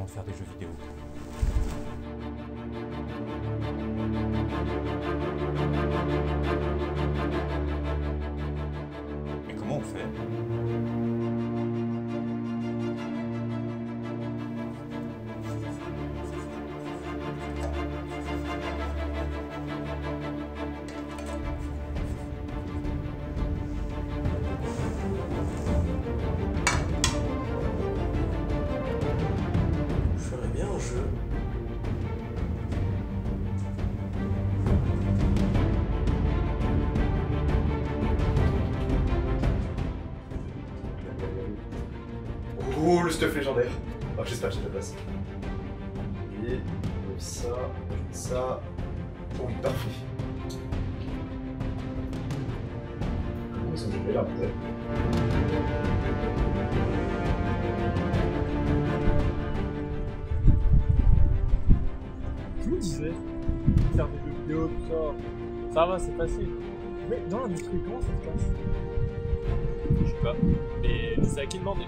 de faire des jeux vidéo. Mais comment on fait? Je ferais bien un jeu. Oh, le stuff légendaire. Oh, j'espère que j'ai de la place. Et ça. Oui, parfait. Comment ça me met là, peut-être? Je me disais, faire des jeux vidéo, tout ça, ça va, c'est facile. Mais dans l'industrie, comment ça se passe? Je sais pas, mais c'est à qui demander.